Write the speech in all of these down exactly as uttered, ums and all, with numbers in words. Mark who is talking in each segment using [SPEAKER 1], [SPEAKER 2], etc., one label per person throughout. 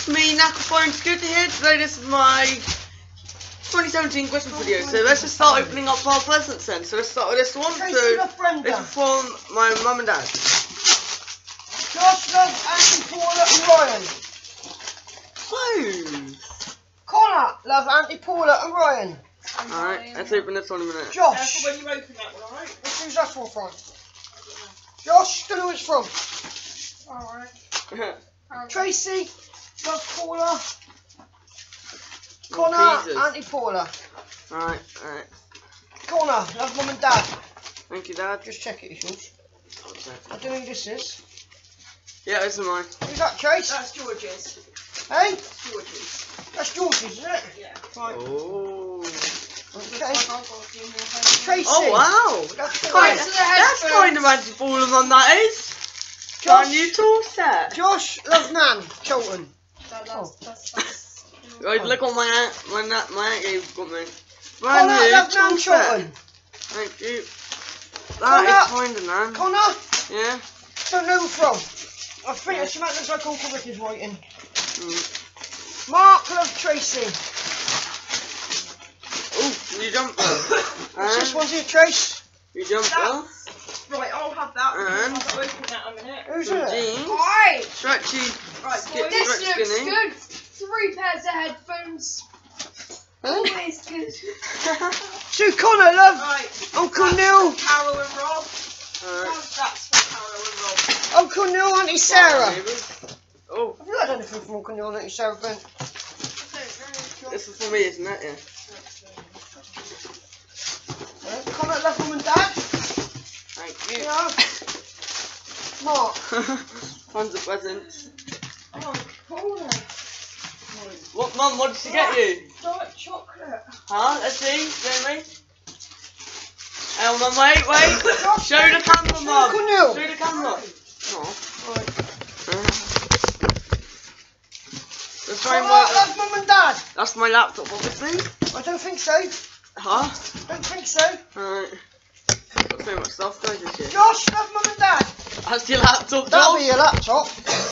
[SPEAKER 1] it's me, Knackerphone Scooter here. Today this is my twenty seventeen Christmas video. So let's just start opening up our presents then. So let's start with this one.
[SPEAKER 2] Tracy
[SPEAKER 1] So
[SPEAKER 2] love Brenda.
[SPEAKER 1] this is from my mum and dad.
[SPEAKER 2] Josh loves Auntie Paula and Ryan.
[SPEAKER 1] Close.
[SPEAKER 2] Connor loves Auntie Paula and Ryan.
[SPEAKER 1] Alright, let's open this one in a minute.
[SPEAKER 2] Josh.
[SPEAKER 3] When you open that one, alright?
[SPEAKER 2] Let's who's that one from? Josh, don't know who it's from.
[SPEAKER 3] Alright.
[SPEAKER 2] Tracy loves Paula.
[SPEAKER 1] Oh,
[SPEAKER 2] Connor,
[SPEAKER 1] Jesus.
[SPEAKER 2] Auntie Paula.
[SPEAKER 1] Alright, alright.
[SPEAKER 2] Connor loves Mum and Dad.
[SPEAKER 1] Thank you, Dad.
[SPEAKER 2] Just check it, Jules.
[SPEAKER 1] Okay.
[SPEAKER 2] I don't know who this is.
[SPEAKER 1] Yeah, this is mine.
[SPEAKER 2] Who's that, Trace?
[SPEAKER 3] That's George's.
[SPEAKER 2] Hey?
[SPEAKER 3] George's.
[SPEAKER 2] That's George's, isn't it?
[SPEAKER 3] Yeah.
[SPEAKER 2] Right.
[SPEAKER 1] Oh.
[SPEAKER 2] Okay.
[SPEAKER 3] Tracy.
[SPEAKER 2] Tracy.
[SPEAKER 1] Oh, wow.
[SPEAKER 2] That's
[SPEAKER 1] Kind
[SPEAKER 2] Paula.
[SPEAKER 1] of, that's kind of anti-fallen on that is.
[SPEAKER 2] Josh.
[SPEAKER 1] Brand new tool set.
[SPEAKER 2] Josh loves Nan, Chilton.
[SPEAKER 3] That, that's, that's, that's,
[SPEAKER 1] Right, look what my aunt, my aunt, my aunt gave got me. Brand
[SPEAKER 2] Connor
[SPEAKER 1] new
[SPEAKER 2] loves Nan,
[SPEAKER 1] tool set.
[SPEAKER 2] Chilton.
[SPEAKER 1] Thank you. That
[SPEAKER 2] Connor.
[SPEAKER 1] is kind of Nan.
[SPEAKER 2] Connor,
[SPEAKER 1] Yeah.
[SPEAKER 2] don't know who from. I think it's something that looks like Uncle Rick is writing.
[SPEAKER 1] Mm.
[SPEAKER 2] Mark loves Tracy.
[SPEAKER 1] Oh, you jumped there.
[SPEAKER 2] What's this
[SPEAKER 1] And
[SPEAKER 2] one's here, Trace?
[SPEAKER 1] you jumped there.
[SPEAKER 3] that's, right, I'll have that.
[SPEAKER 1] And-
[SPEAKER 3] I'll open that in a minute.
[SPEAKER 2] Who's
[SPEAKER 1] Some
[SPEAKER 2] it?
[SPEAKER 1] jeans.
[SPEAKER 4] Alright,
[SPEAKER 1] Stretchy.
[SPEAKER 3] Right,
[SPEAKER 1] Skip,
[SPEAKER 4] this
[SPEAKER 1] stretch
[SPEAKER 4] looks
[SPEAKER 1] skinny.
[SPEAKER 4] good. Three pairs of headphones.
[SPEAKER 2] Huh?
[SPEAKER 4] Always good.
[SPEAKER 2] So Connor loves
[SPEAKER 3] Right.
[SPEAKER 2] Uncle
[SPEAKER 3] that's
[SPEAKER 2] Neil.
[SPEAKER 3] for Carol and Rob.
[SPEAKER 1] Alright.
[SPEAKER 3] That's for Carol and Rob.
[SPEAKER 2] Uncle Neil, Auntie Sarah.
[SPEAKER 1] Oh,
[SPEAKER 2] Have you heard anything from Uncle Neil and Auntie Sarah, Ben?
[SPEAKER 1] this is for me, isn't it? Yeah.
[SPEAKER 2] Yeah. Connor loves Mum and Dad.
[SPEAKER 1] Thank you.
[SPEAKER 2] Yeah. Mark.
[SPEAKER 1] Tons of presents.
[SPEAKER 3] Oh, cool.
[SPEAKER 1] What, Mum? What did she get you?
[SPEAKER 3] Dark chocolate.
[SPEAKER 1] Huh? Let's see. Show me. Hang on, Mum. Wait, wait. Show the camera, Mum.
[SPEAKER 2] Uncle Neil.
[SPEAKER 1] Show the camera. Oh. Let's try and
[SPEAKER 2] Connor
[SPEAKER 1] work.
[SPEAKER 2] loves Mum and Dad.
[SPEAKER 1] That's my laptop, obviously.
[SPEAKER 2] I don't think so.
[SPEAKER 1] Huh?
[SPEAKER 2] Don't think so.
[SPEAKER 1] Alright. Got so much stuff, guys, this year.
[SPEAKER 2] Josh loves Mum and Dad.
[SPEAKER 1] That's your laptop,
[SPEAKER 2] That'll
[SPEAKER 1] Josh.
[SPEAKER 2] be your laptop.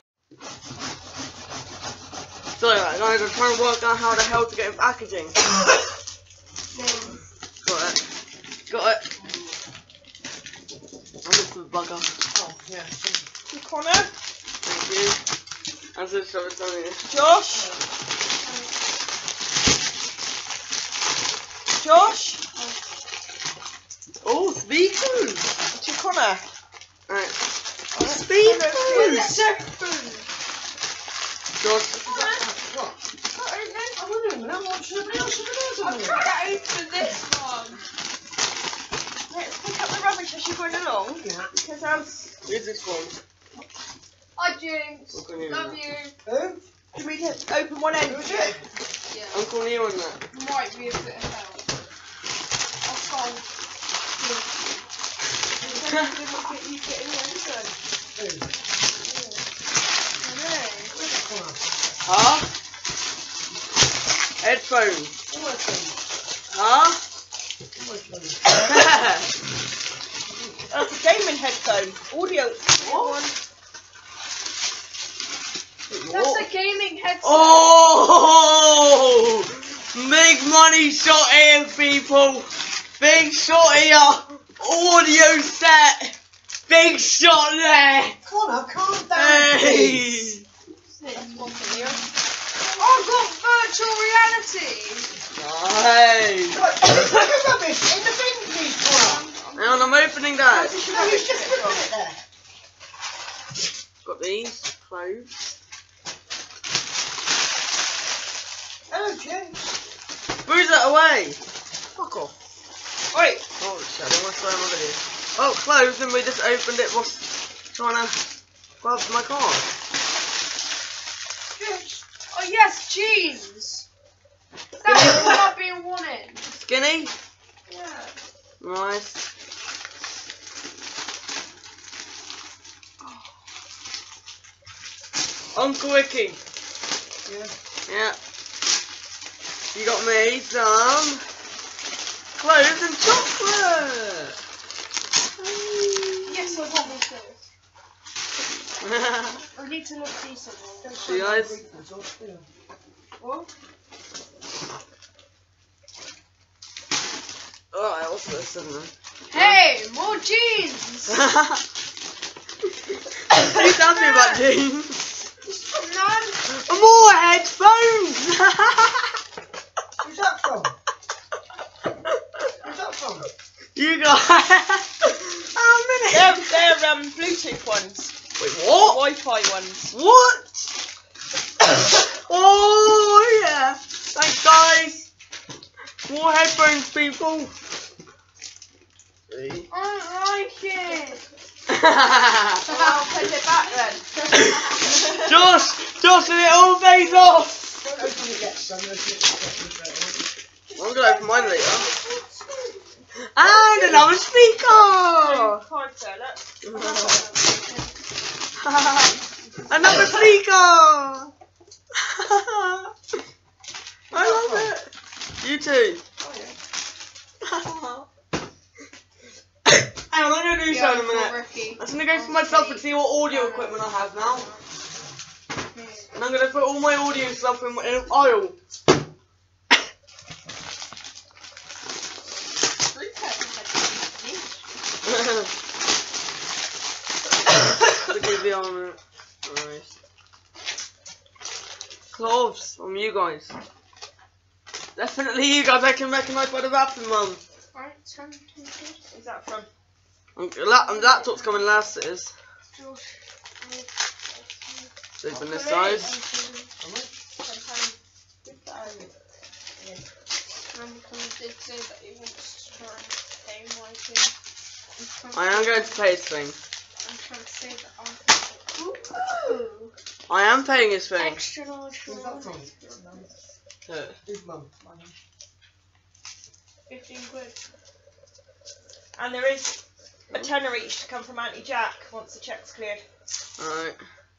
[SPEAKER 1] Sorry, right, guys, I'm trying to work out how the hell to get in packaging. Got it. Got it. I'm just a bugger.
[SPEAKER 2] Oh, yeah.
[SPEAKER 3] Connor.
[SPEAKER 1] Thank you. I'm just showing something here.
[SPEAKER 3] Josh. Josh.
[SPEAKER 1] Oh, speakers!
[SPEAKER 3] To Connor.
[SPEAKER 1] Alright.
[SPEAKER 3] Connor.
[SPEAKER 1] Speakers! Josh.
[SPEAKER 2] What? I don't know, man. I'm watching somebody else over there.
[SPEAKER 4] I'm trying to open this one.
[SPEAKER 3] Let's pick up the rubbish as you're going along.
[SPEAKER 2] Yeah.
[SPEAKER 3] Because um,
[SPEAKER 1] Who's this from?
[SPEAKER 4] Hi, Jinx.
[SPEAKER 1] Uncle Neil.
[SPEAKER 4] Love you.
[SPEAKER 2] Who?
[SPEAKER 3] do we just open one end?
[SPEAKER 2] Who's it?
[SPEAKER 4] Yeah.
[SPEAKER 1] Uncle Neil and that.
[SPEAKER 4] Might be a bit of help. I'll try.
[SPEAKER 3] You get in there, so.
[SPEAKER 1] Huh? Headphones. Huh?
[SPEAKER 3] That's a gaming headphone. Audio.
[SPEAKER 1] What?
[SPEAKER 4] That's a gaming headset.
[SPEAKER 1] Oh! Big money shot here, people. Big shot here. Audio set. Big shot there.
[SPEAKER 2] Connor, calm down,
[SPEAKER 1] Hey.
[SPEAKER 2] please.
[SPEAKER 4] I've got virtual reality.
[SPEAKER 1] Nice.
[SPEAKER 2] Right, put the rubbish in the bin, please, Connor.
[SPEAKER 1] Hang on, I'm opening that.
[SPEAKER 2] No, he's just putting it there.
[SPEAKER 1] Got these clothes.
[SPEAKER 2] Hello, James.
[SPEAKER 1] Who's that away?
[SPEAKER 2] Fuck off.
[SPEAKER 1] Wait. Oh shit! I don't want to show my video. Oh, clothes, and we just opened it. Was trying to grab my car.
[SPEAKER 2] James.
[SPEAKER 4] Oh yes, jeans. That's what I've been wanting.
[SPEAKER 1] Skinny.
[SPEAKER 4] Yeah.
[SPEAKER 1] Nice. Uncle Ricky.
[SPEAKER 2] Yeah.
[SPEAKER 1] Yeah. You got me some clothes and chocolate.
[SPEAKER 4] Yes, I want this. I need to look decent.
[SPEAKER 1] See, guys?
[SPEAKER 4] What?
[SPEAKER 1] Alright, what's this, isn't it?
[SPEAKER 4] Hey, more jeans!
[SPEAKER 1] You tell me about jeans.
[SPEAKER 4] None.
[SPEAKER 1] More headphones!
[SPEAKER 2] Who's that from? Who's that from?
[SPEAKER 1] You got how many?
[SPEAKER 3] They're, they're um, Bluetooth ones.
[SPEAKER 1] Wait, what?
[SPEAKER 3] Wi-Fi ones.
[SPEAKER 1] What? Oh yeah! Thanks, guys. More headphones, people. See?
[SPEAKER 4] I don't like it.
[SPEAKER 3] I'll put it back then.
[SPEAKER 1] Josh, Josh, and it all pays off.
[SPEAKER 2] Don't open it yet, son. Open it straight
[SPEAKER 1] I'm gonna open mine later. And another speaker.
[SPEAKER 3] Card there, look.
[SPEAKER 1] Another speaker. I love it. You too. Hang on, I'm gonna do so in a minute. I'm just gonna go for myself and see what audio equipment I have now. And I'm gonna put all my audio stuff in, in an aisle. Look at the armor. Nice. Cloves from you guys. Definitely you guys I can recognise by the bathroom, mum.
[SPEAKER 3] Where's that from?
[SPEAKER 1] Um, lap laptop's coming last, it is. Open this size. I am going to pay his thing.
[SPEAKER 4] I'm trying to say that I'm. Ooh.
[SPEAKER 1] I am paying his thing.
[SPEAKER 4] Extra large.
[SPEAKER 2] Who's that from?
[SPEAKER 1] Yeah.
[SPEAKER 2] Who's mum?
[SPEAKER 4] Fifteen quid.
[SPEAKER 3] And there is a tenner each to come from Auntie Jack once the check's cleared.
[SPEAKER 1] Alright.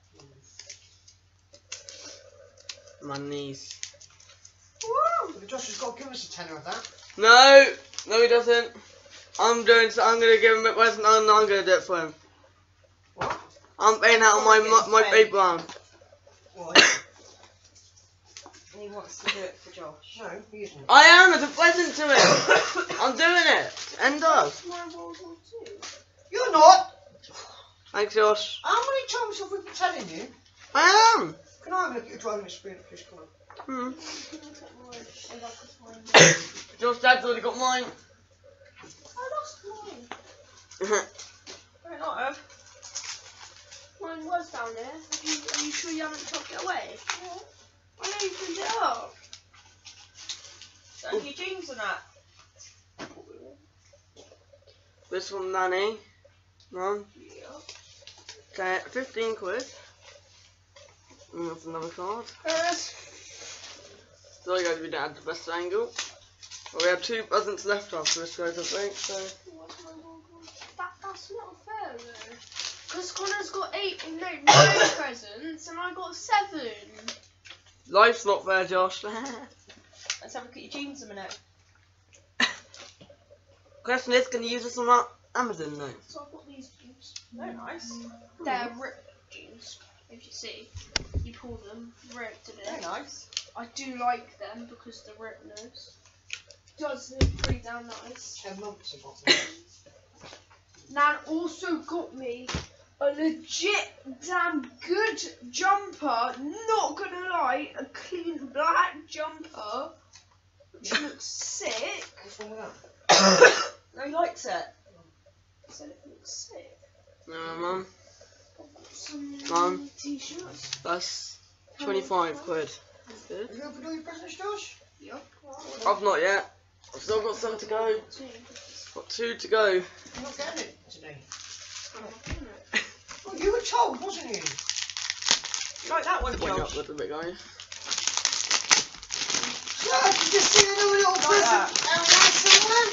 [SPEAKER 1] My knees.
[SPEAKER 2] Woo! Josh has got to give us a tenner of that.
[SPEAKER 1] No! No he doesn't. I'm doing so I'm gonna give him a present and I'm gonna do it for him.
[SPEAKER 2] What?
[SPEAKER 1] I'm paying out of my my, my paper round.
[SPEAKER 2] Why?
[SPEAKER 3] And he wants to do it for Josh.
[SPEAKER 2] No, he isn't.
[SPEAKER 1] I am as a present to him. I'm doing it. End of.
[SPEAKER 2] You're not!
[SPEAKER 1] Thanks, Josh.
[SPEAKER 2] How many times have we been telling you?
[SPEAKER 1] I am.
[SPEAKER 2] Can I have a look at your driving experience, please? Come on.
[SPEAKER 1] Hmm. Josh, Dad's already got mine.
[SPEAKER 4] I lost mine.
[SPEAKER 3] Might not have.
[SPEAKER 4] Mine was down there. Are you, are you sure you haven't took it away? Yeah. I know you picked it up.
[SPEAKER 3] Don't your jeans and that.
[SPEAKER 1] This from Nanny. Mum.
[SPEAKER 4] Yeah.
[SPEAKER 1] Okay, fifteen quid. And that's another card.
[SPEAKER 4] Yes.
[SPEAKER 1] Sorry guys, we didn't have the best angle. But we have two presents left after this guys, I think, so.
[SPEAKER 4] That, that's not fair though. Because Connor's got eight, no, nine presents and I got seven.
[SPEAKER 1] Life's not fair, Josh.
[SPEAKER 3] Let's have a look at your jeans a minute.
[SPEAKER 1] Question is, can you use this on our Amazon though?
[SPEAKER 4] So I've got these jeans.
[SPEAKER 3] They're nice.
[SPEAKER 4] They're ripped jeans. If you see, you pull them, ripped a
[SPEAKER 3] They're
[SPEAKER 4] bit.
[SPEAKER 3] nice.
[SPEAKER 4] I do like them because the rippedness does look pretty damn nice.
[SPEAKER 2] Ten months ago. that.
[SPEAKER 4] Nan also got me a legit damn good jumper. Not gonna lie, a clean black jumper. Which looks sick.
[SPEAKER 2] What's wrong with that?
[SPEAKER 3] No, he likes it.
[SPEAKER 4] I said it looks sick.
[SPEAKER 1] No, Mum.
[SPEAKER 4] Some
[SPEAKER 1] Mum.
[SPEAKER 4] t-shirts.
[SPEAKER 1] That's twenty-five quid. Good.
[SPEAKER 2] Have you opened all your presents, Josh?
[SPEAKER 4] Yep.
[SPEAKER 1] I've not yet. I've still got some to go. Got two to go.
[SPEAKER 2] You're not getting it today. Well, you were told, wasn't you?
[SPEAKER 3] You like that one,
[SPEAKER 1] Wake up a
[SPEAKER 3] Josh?
[SPEAKER 1] little bit, guys.
[SPEAKER 2] Yeah, you just see a new little
[SPEAKER 3] Like
[SPEAKER 2] present
[SPEAKER 3] that.
[SPEAKER 2] out there somewhere.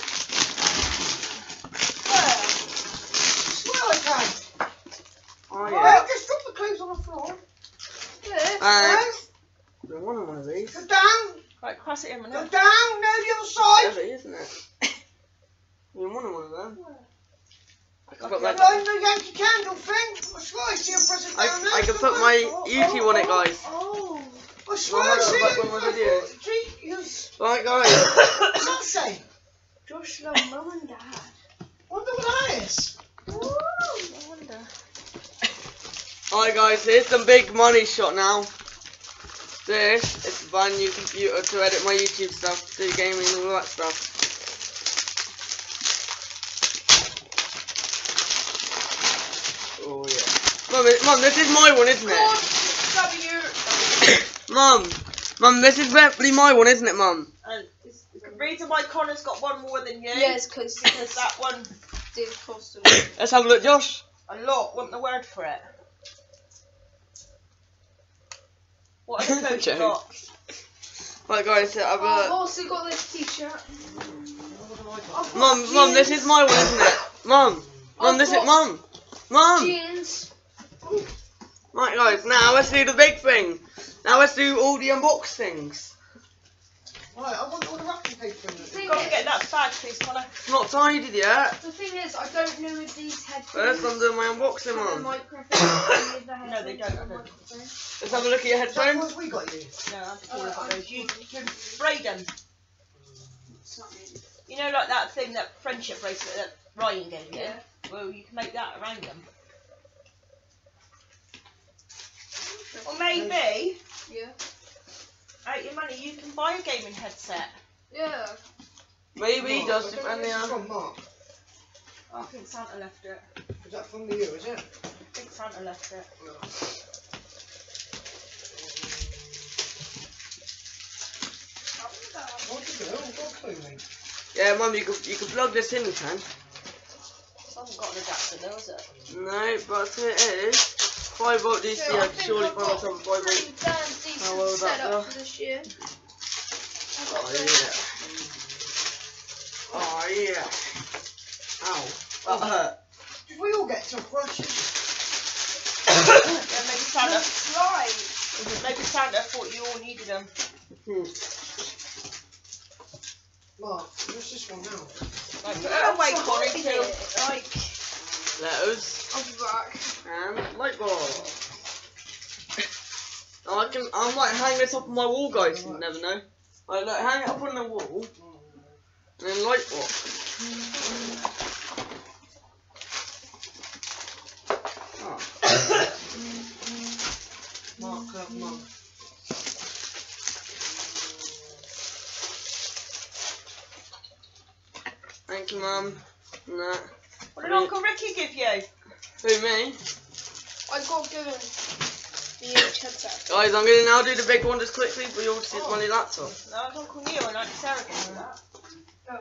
[SPEAKER 2] Where? Swear I can.
[SPEAKER 1] Oh
[SPEAKER 2] Well,
[SPEAKER 1] yeah.
[SPEAKER 2] just drop the clothes on the floor.
[SPEAKER 4] Yeah.
[SPEAKER 1] Thanks. I want one of these.
[SPEAKER 2] Go down.
[SPEAKER 3] Right, pass it in a
[SPEAKER 2] Go
[SPEAKER 3] minute.
[SPEAKER 2] down. No, the other side.
[SPEAKER 1] Heavy, isn't it? You want one of them? I can put my,
[SPEAKER 2] No, no Yankee Candle thing. I swear I see a present down there.
[SPEAKER 1] I, I can put my YouTube on it, guys.
[SPEAKER 2] Oh, I swear
[SPEAKER 1] Well,
[SPEAKER 2] I see
[SPEAKER 1] like
[SPEAKER 2] it.
[SPEAKER 1] one of my videos.
[SPEAKER 2] Jesus.
[SPEAKER 1] Right, guys.
[SPEAKER 2] What's that say?
[SPEAKER 4] Josh loves mum and dad.
[SPEAKER 2] Wonder what that is.
[SPEAKER 4] Woo!
[SPEAKER 3] I wonder.
[SPEAKER 1] Alright, guys. Here's some big money shot now. This is a brand new computer to edit my YouTube stuff, do gaming and all that stuff. Oh yeah. Mum, it- Mum, this is my one, isn't it?
[SPEAKER 4] W.
[SPEAKER 1] Mum, Mum, this is definitely my one, isn't it, Mum?
[SPEAKER 3] And it's the reason why Connor's got one more than you.
[SPEAKER 4] Yes, because
[SPEAKER 3] Because that one,
[SPEAKER 4] did cost a lot.
[SPEAKER 1] Let's have a look, Josh.
[SPEAKER 3] a lot, want the word for it. What are the codes you
[SPEAKER 1] Joke.
[SPEAKER 3] got?
[SPEAKER 1] Right, guys, I've
[SPEAKER 4] Oh, I've
[SPEAKER 1] uh,
[SPEAKER 4] also got this t-shirt. I've got
[SPEAKER 1] Mum, Mum, this is my one, isn't it? Mum, Mum,
[SPEAKER 4] I've
[SPEAKER 1] this is
[SPEAKER 4] got
[SPEAKER 1] Mum, Mum.
[SPEAKER 4] jeans.
[SPEAKER 1] Right, guys, now let's do the big thing. Now let's do all the unboxings.
[SPEAKER 2] Right, I want all the wrapping paper in
[SPEAKER 4] Thing
[SPEAKER 2] it.
[SPEAKER 3] You've got to
[SPEAKER 4] is-
[SPEAKER 3] get that bag, please, Connor.
[SPEAKER 1] It's not tidied yet.
[SPEAKER 4] The thing is, I don't know if these headphones
[SPEAKER 1] First, I'm doing my unboxing,
[SPEAKER 4] have a
[SPEAKER 1] Mum.
[SPEAKER 4] microphone. With the
[SPEAKER 3] No, they
[SPEAKER 4] headphones
[SPEAKER 3] don't,
[SPEAKER 4] have a
[SPEAKER 3] I don't.
[SPEAKER 4] microphone.
[SPEAKER 1] Let's have a look at your
[SPEAKER 2] Is that the
[SPEAKER 1] headphones.
[SPEAKER 2] ones we got you?
[SPEAKER 3] No, I've
[SPEAKER 4] Uh,
[SPEAKER 3] got
[SPEAKER 4] I'm-
[SPEAKER 3] those. You, you can braid them.
[SPEAKER 4] Something.
[SPEAKER 3] You know, like that thing, that friendship bracelet that Ryan gave you?
[SPEAKER 4] Yeah.
[SPEAKER 3] Well, you can make that around them. Or maybe,
[SPEAKER 4] Yeah.
[SPEAKER 3] out your money, you can buy a gaming headset.
[SPEAKER 4] Yeah.
[SPEAKER 1] Maybe he
[SPEAKER 2] Mark,
[SPEAKER 1] does,
[SPEAKER 2] I don't know
[SPEAKER 1] depending
[SPEAKER 2] where this is
[SPEAKER 1] on.
[SPEAKER 2] from, Mark.
[SPEAKER 3] Oh, I think Santa left it.
[SPEAKER 2] Is that from you, is it?
[SPEAKER 3] I think Santa left it.
[SPEAKER 2] What did you do? What clue, mate?
[SPEAKER 1] Yeah, Mum, you can you can plug this in, you can.
[SPEAKER 3] I haven't got an adapter though, is it?
[SPEAKER 1] No, but here it is. Five volt D C.
[SPEAKER 4] So
[SPEAKER 1] I
[SPEAKER 4] I
[SPEAKER 1] can
[SPEAKER 4] think
[SPEAKER 1] surely
[SPEAKER 4] I've
[SPEAKER 1] find
[SPEAKER 4] got
[SPEAKER 1] myself a
[SPEAKER 4] a
[SPEAKER 1] five
[SPEAKER 4] pretty
[SPEAKER 1] volt.
[SPEAKER 4] damn decent
[SPEAKER 1] How well that
[SPEAKER 4] setup
[SPEAKER 1] go?
[SPEAKER 4] for this year. I've got
[SPEAKER 1] Oh
[SPEAKER 4] this.
[SPEAKER 1] yeah. Oh yeah. Ow. That hurt.
[SPEAKER 2] Did we all get tough brushes?
[SPEAKER 3] Yeah, maybe Santa,
[SPEAKER 4] That's right.
[SPEAKER 3] maybe Santa thought you all needed them.
[SPEAKER 1] Hmm.
[SPEAKER 2] Mark, what's this one now?
[SPEAKER 3] Like, put it away, Connie, till, like,
[SPEAKER 1] Letters
[SPEAKER 4] I'll be back.
[SPEAKER 1] and light bulb. Now I can. I might hang this up on my wall, guys. You never know. I like hang it up on the wall and then light bulb. Oh.
[SPEAKER 2] Mark, love, Mark.
[SPEAKER 1] Thank you, Mum. Nah.
[SPEAKER 3] what did Uncle Ricky give you?
[SPEAKER 1] Who, me?
[SPEAKER 4] I got given the H headset.
[SPEAKER 1] Guys, I'm gonna now do the big one just quickly for you all to see my new laptop.
[SPEAKER 3] No, it's Uncle Neil and Auntie Sarah gave me that.
[SPEAKER 4] No.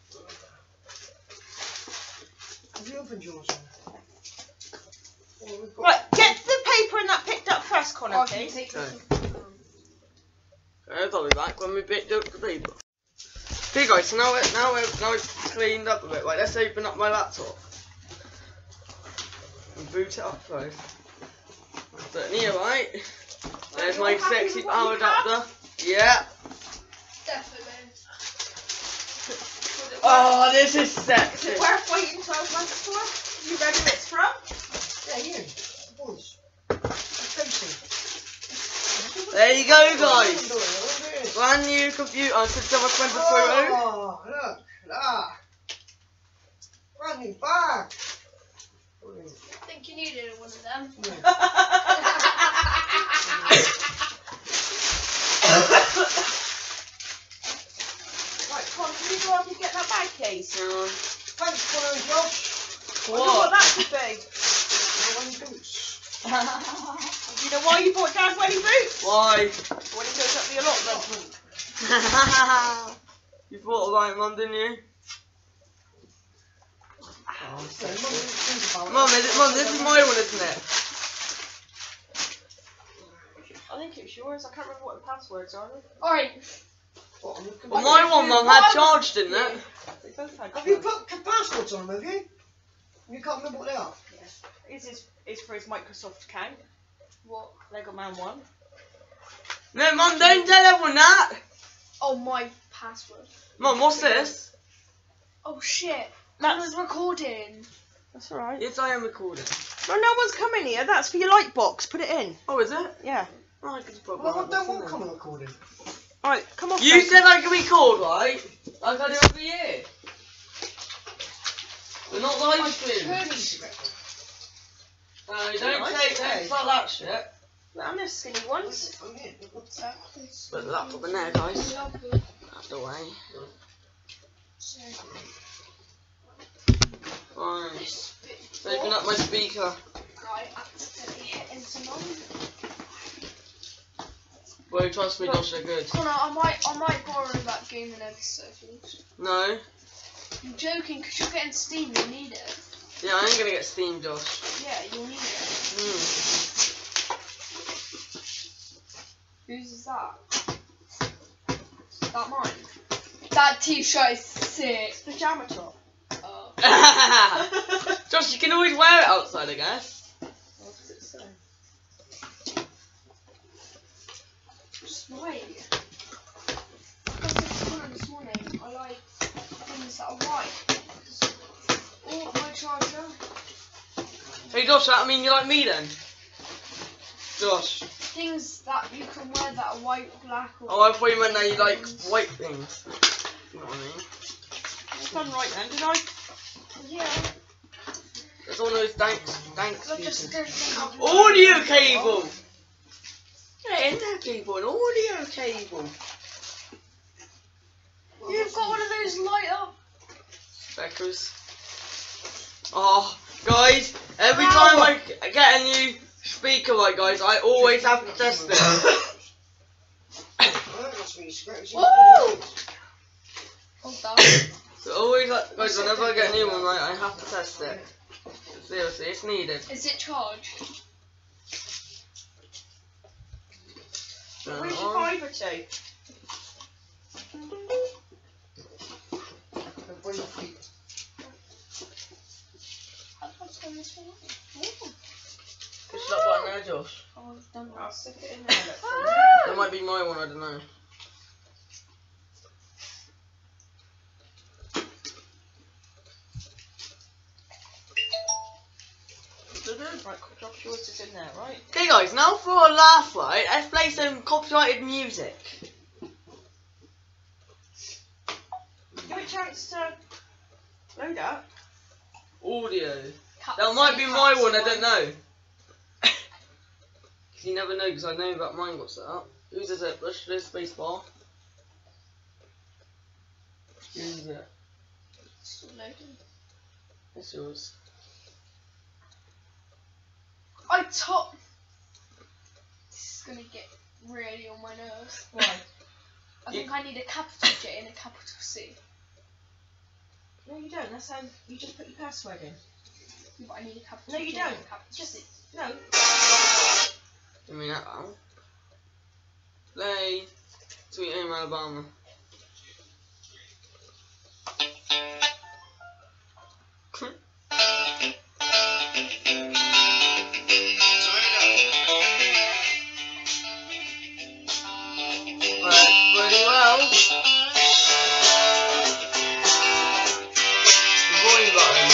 [SPEAKER 2] Have you opened yours? Oh, we've got-
[SPEAKER 3] Right, get the paper and that picked up first, Connor,
[SPEAKER 4] I can
[SPEAKER 3] please.
[SPEAKER 4] take
[SPEAKER 1] Okay.
[SPEAKER 4] this.
[SPEAKER 1] Guys, I'll be back when we picked up the paper. Okay, guys, so now it now it now it's cleaned up a bit. Right, let's open up my laptop and boot it up first. Put it here, right? There's my
[SPEAKER 3] You're happy
[SPEAKER 1] sexy
[SPEAKER 3] with what
[SPEAKER 1] power
[SPEAKER 3] you have?
[SPEAKER 1] adapter. Yeah.
[SPEAKER 4] Definitely.
[SPEAKER 1] Oh, this is
[SPEAKER 3] Is
[SPEAKER 1] sexy.
[SPEAKER 3] it worth waiting twelve months for? You ready where it's from?
[SPEAKER 2] Yeah, you. The boys. It's Casey.
[SPEAKER 1] There you go,
[SPEAKER 2] Oh,
[SPEAKER 1] guys.
[SPEAKER 2] look at it.
[SPEAKER 1] Brand new computer. I took my friend a photo.
[SPEAKER 2] Oh, look. Ah. Brand new bag. Brilliant.
[SPEAKER 4] I think you needed one of them.
[SPEAKER 3] Right, Con, can you go up and get that bag, please?
[SPEAKER 1] Um,
[SPEAKER 2] Thanks, Connor and Josh.
[SPEAKER 3] I wonder what
[SPEAKER 1] what?
[SPEAKER 3] that could be.
[SPEAKER 2] My wedding boots.
[SPEAKER 3] Do you know why you bought Dad's wedding boots?
[SPEAKER 1] Why?
[SPEAKER 3] When he goes up the allotment.
[SPEAKER 1] You thought about it, Mum, didn't you?
[SPEAKER 2] Oh, so Mum didn't think about it.
[SPEAKER 1] Mum, is it, Mum, this is my one, isn't it?
[SPEAKER 3] I think it's yours. I can't remember what the passwords are.
[SPEAKER 4] Alright.
[SPEAKER 2] What, on the
[SPEAKER 1] Well,
[SPEAKER 2] computer?
[SPEAKER 1] my one, Mum, had charged, didn't it?
[SPEAKER 3] They both had.
[SPEAKER 2] Have you put c- passwords on them, have you? You can't remember what they are?
[SPEAKER 3] Is his is for his Microsoft account?
[SPEAKER 4] What?
[SPEAKER 3] Lego Man One.
[SPEAKER 1] No, Mum, don't tell everyone that.
[SPEAKER 4] Oh, my password.
[SPEAKER 1] Mum, what's this?
[SPEAKER 4] Oh shit.
[SPEAKER 3] That's-
[SPEAKER 4] That was recording.
[SPEAKER 3] That's alright.
[SPEAKER 1] Yes, I am recording.
[SPEAKER 3] No, no one's coming here. That's for your light box. Put it in.
[SPEAKER 1] Oh, is it?
[SPEAKER 3] Yeah.
[SPEAKER 1] Oh, I could just put
[SPEAKER 2] Well,
[SPEAKER 1] my
[SPEAKER 2] I don't
[SPEAKER 1] in
[SPEAKER 2] want
[SPEAKER 1] there.
[SPEAKER 2] come recording.
[SPEAKER 3] Alright, come on.
[SPEAKER 1] You said I can record, right? Like I do every year. We're not live streaming. No, don't
[SPEAKER 3] Nice,
[SPEAKER 1] take,
[SPEAKER 3] okay.
[SPEAKER 1] don't start that shit.
[SPEAKER 3] I'm the skinny ones.
[SPEAKER 2] I'm here. What's
[SPEAKER 4] That
[SPEAKER 1] Put the laptop in there, guys.
[SPEAKER 4] lovely.
[SPEAKER 1] Out the way.
[SPEAKER 4] So,
[SPEAKER 1] Right. Open up my speaker.
[SPEAKER 4] I accidentally hit into mine.
[SPEAKER 1] Well, trust me, Josh, they're good.
[SPEAKER 4] Connor, I might, I might borrow that gaming episode.
[SPEAKER 1] No?
[SPEAKER 4] I'm joking, because you're getting Steam, you need it.
[SPEAKER 1] Yeah, I ain't gonna get Steam, Josh.
[SPEAKER 4] Yeah, you'll need it.
[SPEAKER 1] Hmm.
[SPEAKER 4] Whose is that? Is that mine? That t-shirt is sick.
[SPEAKER 3] Pajama top.
[SPEAKER 4] Oh.
[SPEAKER 1] Josh, you can always wear it outside, I guess.
[SPEAKER 3] What does it say?
[SPEAKER 4] Just wait. I got this Connor this morning. I like things that are white. Oh, my charger.
[SPEAKER 1] Hey, Josh, that mean you like me then? Josh.
[SPEAKER 4] Things that you can wear that are white, black, or...
[SPEAKER 1] Oh, I thought you meant that you like white things. You know what I mean?
[SPEAKER 3] I've done right then, did I?
[SPEAKER 4] Yeah.
[SPEAKER 1] It's one of those dank, dank
[SPEAKER 4] I just
[SPEAKER 1] speakers.
[SPEAKER 4] don't think I've...
[SPEAKER 1] Audio cable! Yeah, internet cable, an audio cable.
[SPEAKER 4] You've got one of those light up...
[SPEAKER 1] Speckers. Oh, guys, every
[SPEAKER 4] Ow.
[SPEAKER 1] time I get a new speaker, right, guys, I always have to test it.
[SPEAKER 4] Woo! Hold that.
[SPEAKER 1] So always, like, guys, whenever I get a new one, right, I have to test it. Seriously, it's needed.
[SPEAKER 4] Is it charged?
[SPEAKER 1] Turn
[SPEAKER 3] Where's
[SPEAKER 1] it
[SPEAKER 3] your
[SPEAKER 1] on.
[SPEAKER 3] fiver to?
[SPEAKER 2] Bring your feet.
[SPEAKER 4] How do I turn this one on?
[SPEAKER 1] Push that button there, Josh.
[SPEAKER 4] Oh, I've done
[SPEAKER 3] I'll
[SPEAKER 4] that.
[SPEAKER 3] stick it in there. Look.
[SPEAKER 1] That might be my one, I don't know.
[SPEAKER 3] Right, Josh, yours is in there, right?
[SPEAKER 1] Okay, guys, now for a laugh, right, let's play some copyrighted music.
[SPEAKER 3] Give it a chance to load up.
[SPEAKER 1] Audio.
[SPEAKER 4] Cat-
[SPEAKER 1] That might be
[SPEAKER 4] cat-
[SPEAKER 1] my one, I don't know. Cause you never know, because I know that mine got set up. Whose is it? Push this space bar. Whose is it?
[SPEAKER 4] Still loading.
[SPEAKER 1] It's yours.
[SPEAKER 4] I top. This is gonna get really on my nerves.
[SPEAKER 3] Why?
[SPEAKER 4] I think I need a capital J and a capital C.
[SPEAKER 3] No, you don't. That's how you just put your password in.
[SPEAKER 4] But I need a capital
[SPEAKER 3] No, you
[SPEAKER 4] J
[SPEAKER 3] don't.
[SPEAKER 4] and a capital
[SPEAKER 3] Just-
[SPEAKER 4] C.
[SPEAKER 3] No.
[SPEAKER 1] Give me that one. Play Sweet Home Alabama. Right, pretty well. The volume button.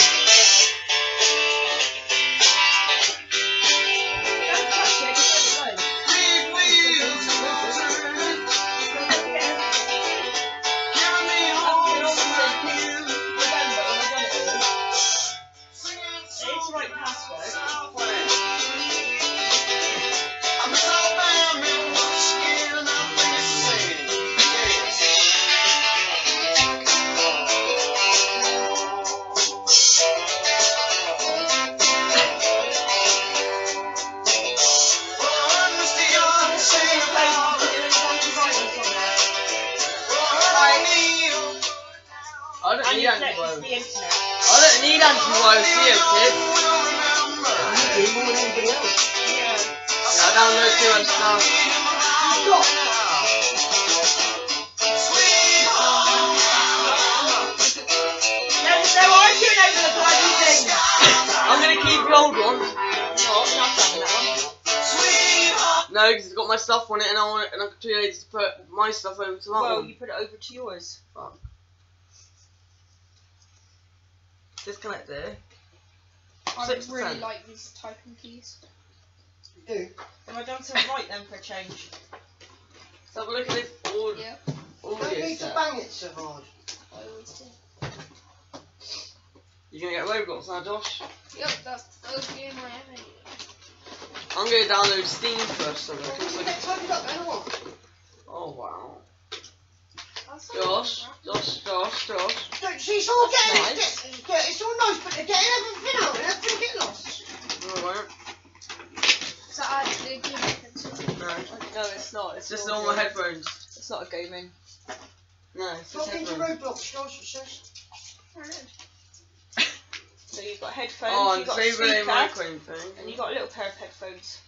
[SPEAKER 3] Don't touch it. Just let it load. It's the right password.
[SPEAKER 1] I don't
[SPEAKER 3] And
[SPEAKER 1] need
[SPEAKER 3] you connect to
[SPEAKER 1] antivirus.
[SPEAKER 3] the internet.
[SPEAKER 1] I don't need antivirus here, kid.
[SPEAKER 3] Yeah.
[SPEAKER 1] Yeah, I download too much stuff.
[SPEAKER 3] No, no arguing over the bloody thing.
[SPEAKER 1] I'm gonna keep the old one.
[SPEAKER 3] Oh, I'm not having that one.
[SPEAKER 1] No, because it's got my stuff on it, and I want it, and I'm too lazy to put my stuff over to that
[SPEAKER 3] Well,
[SPEAKER 1] one.
[SPEAKER 3] you put it over to yours.
[SPEAKER 1] Disconnect there.
[SPEAKER 4] I
[SPEAKER 1] Six
[SPEAKER 4] really
[SPEAKER 1] percent.
[SPEAKER 4] like these typing keys.
[SPEAKER 2] You do?
[SPEAKER 3] Have I done something right then for a change?
[SPEAKER 1] Let's have a look at this all
[SPEAKER 4] Yeah,
[SPEAKER 2] You don't
[SPEAKER 1] audio
[SPEAKER 2] need to
[SPEAKER 1] set.
[SPEAKER 2] bang it so hard.
[SPEAKER 4] I always do.
[SPEAKER 1] You gonna get Roblox now, Josh?
[SPEAKER 4] Yep, that's the first game I ever did.
[SPEAKER 1] I'm gonna download Steam first, so I
[SPEAKER 2] Well,
[SPEAKER 1] can
[SPEAKER 2] you
[SPEAKER 1] look.
[SPEAKER 2] get tidied up then or what?
[SPEAKER 1] Oh wow.
[SPEAKER 4] That's not
[SPEAKER 1] Josh,
[SPEAKER 4] bad.
[SPEAKER 1] Josh, Josh, Josh.
[SPEAKER 2] Don't, see, it's all
[SPEAKER 3] That's
[SPEAKER 2] getting,
[SPEAKER 3] nice.
[SPEAKER 2] get, get, it's all nice, but they're getting everything out and everything get lost.
[SPEAKER 1] Alright.
[SPEAKER 4] Is that actually a game pencil?
[SPEAKER 1] No,
[SPEAKER 3] No, it's not.
[SPEAKER 1] it's just normal headphones.
[SPEAKER 3] It's not a gaming.
[SPEAKER 1] No, it's just
[SPEAKER 2] Log into
[SPEAKER 1] headphones.
[SPEAKER 2] Roblox, Josh, it says.
[SPEAKER 4] I don't know.
[SPEAKER 3] So you've got headphones,
[SPEAKER 1] Oh,
[SPEAKER 3] you've
[SPEAKER 1] and
[SPEAKER 3] got a
[SPEAKER 1] disable the
[SPEAKER 3] speaker,
[SPEAKER 1] microphone thing.
[SPEAKER 3] and you've got a little pair of headphones.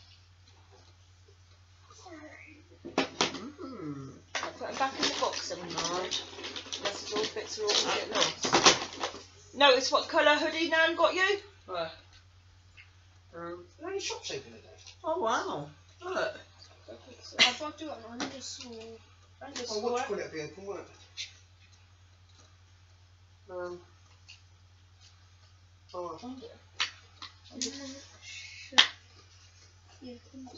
[SPEAKER 1] Mm.
[SPEAKER 3] I'll put them back in the box then.
[SPEAKER 1] Alright.
[SPEAKER 3] Unless it's all bits are all gonna get lost. Notice what colour hoodie Nan got you?
[SPEAKER 1] Where? Um,
[SPEAKER 2] Are there any shops open today?
[SPEAKER 1] oh wow. Look.
[SPEAKER 4] I've got to do it on underscore.
[SPEAKER 2] Oh,
[SPEAKER 3] Underscore.
[SPEAKER 2] what will it be open, won't it?
[SPEAKER 1] Um,
[SPEAKER 2] Oh,
[SPEAKER 4] Yeah.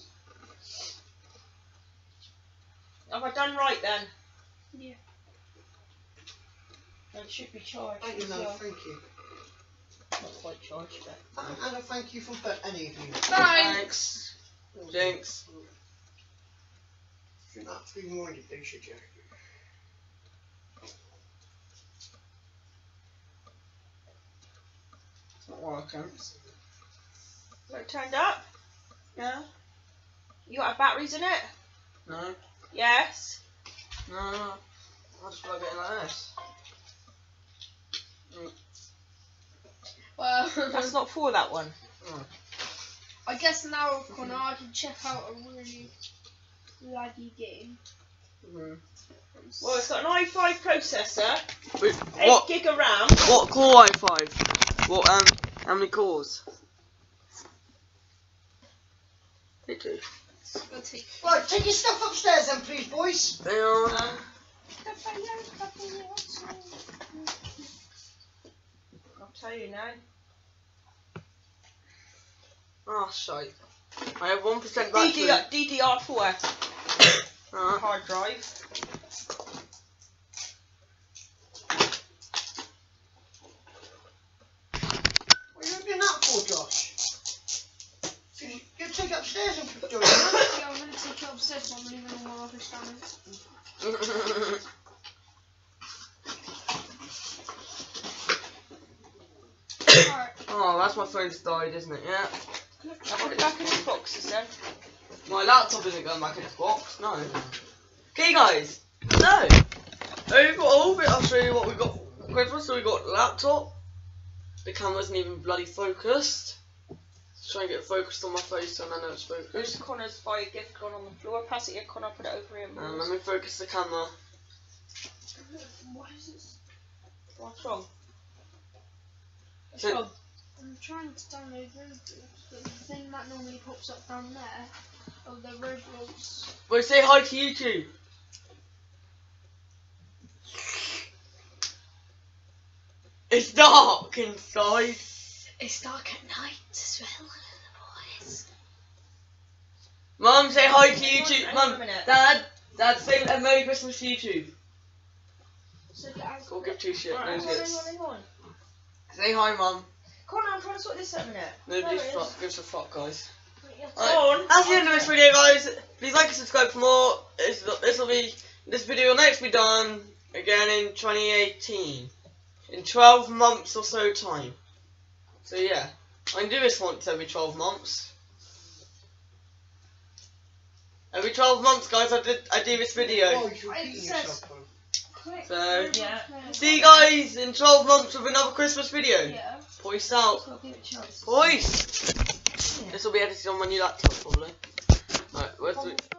[SPEAKER 3] Have I done right then?
[SPEAKER 4] Yeah.
[SPEAKER 3] It should be charged
[SPEAKER 2] thank you,
[SPEAKER 3] as
[SPEAKER 2] no,
[SPEAKER 3] well.
[SPEAKER 2] thank you.
[SPEAKER 3] Not quite charged, but.
[SPEAKER 2] And, and a thank you from but any of you.
[SPEAKER 1] thanks. Jinx.
[SPEAKER 2] Shouldn't have to be reminded though, should you?
[SPEAKER 1] It's not working.
[SPEAKER 3] Is it turned up? Yeah. You got batteries in it?
[SPEAKER 1] No.
[SPEAKER 3] Yes.
[SPEAKER 1] No, no. I'll just plug it in like this.
[SPEAKER 4] Well,
[SPEAKER 3] That's not for that one.
[SPEAKER 4] I guess now Connor, I can check out a really laggy game.
[SPEAKER 1] Mm.
[SPEAKER 3] Well, it's got an i five processor,
[SPEAKER 1] Wait,
[SPEAKER 3] eight
[SPEAKER 1] what?
[SPEAKER 3] gig of RAM.
[SPEAKER 1] What core i five? What, um, how many cores? They do.
[SPEAKER 4] Go take.
[SPEAKER 2] Right, take your stuff upstairs then, please, boys.
[SPEAKER 1] They are.
[SPEAKER 3] Um, I'll tell you now.
[SPEAKER 1] Oh, shite. I have one percent
[SPEAKER 3] D
[SPEAKER 1] battery.
[SPEAKER 3] D R, D D R four
[SPEAKER 1] Alright.
[SPEAKER 3] hard drive.
[SPEAKER 2] What are you doing that for, Josh? You, you take it upstairs and do it. Huh?
[SPEAKER 4] Yeah, I'm gonna take it upstairs. So I'm leaving all my rubbish down there. Alright.
[SPEAKER 1] Oh, that's my phone's died, isn't it? Yeah.
[SPEAKER 3] I'll put it back in its boxes then.
[SPEAKER 1] My laptop isn't going back in its box. No. Okay, guys. No. Oh, we've got all bit. I'll show you what we got for Christmas. So we got laptop. The camera isn't even bloody focused. Let's try and get it focused on my face so I know it's
[SPEAKER 3] There's
[SPEAKER 1] focused.
[SPEAKER 3] Connor's buy gift gone on the floor. Pass it here, Connor. Put it over here.
[SPEAKER 1] And let me focus the camera.
[SPEAKER 4] What is this?
[SPEAKER 3] What's wrong? What's
[SPEAKER 1] So-
[SPEAKER 3] wrong?
[SPEAKER 4] I'm trying to download Roblox, but the thing that normally pops up down there, oh, the Roblox.
[SPEAKER 1] Well, say hi to YouTube. It's dark inside.
[SPEAKER 4] It's dark at night as well, boys.
[SPEAKER 1] Mum, say hi to
[SPEAKER 3] Hang on,
[SPEAKER 1] YouTube.
[SPEAKER 3] hang on a
[SPEAKER 1] Mum,
[SPEAKER 3] minute.
[SPEAKER 1] Dad, Dad, say a Merry Christmas to YouTube.
[SPEAKER 4] So guys,
[SPEAKER 1] Go give two shit.
[SPEAKER 3] Right,
[SPEAKER 1] No
[SPEAKER 3] hang on, hang
[SPEAKER 1] shits.
[SPEAKER 3] on, hang on.
[SPEAKER 1] Say hi, Mum.
[SPEAKER 3] Connor, I'm trying to sort this out a minute.
[SPEAKER 1] Nobody
[SPEAKER 3] There it is.
[SPEAKER 1] fuck, gives a fuck, guys.
[SPEAKER 3] Go
[SPEAKER 1] Alright,
[SPEAKER 3] on.
[SPEAKER 1] that's the end of this video, guys. Please like and subscribe for more. This will be this video will next be done again in twenty eighteen, in twelve months or so time. So yeah, I can do this once every twelve months. Every twelve months, guys, I did I do this video.
[SPEAKER 2] Oh, you're repeating
[SPEAKER 4] It
[SPEAKER 2] yourself,
[SPEAKER 4] says-
[SPEAKER 2] bro.
[SPEAKER 4] click
[SPEAKER 1] So,
[SPEAKER 4] Roblox
[SPEAKER 3] yeah.
[SPEAKER 4] player.
[SPEAKER 1] See you guys in twelve months with another Christmas video.
[SPEAKER 4] Yeah.
[SPEAKER 1] Peace out.
[SPEAKER 3] So I'll give it a chance.
[SPEAKER 1] Peace. This will be edited on my new laptop probably. Alright, where's the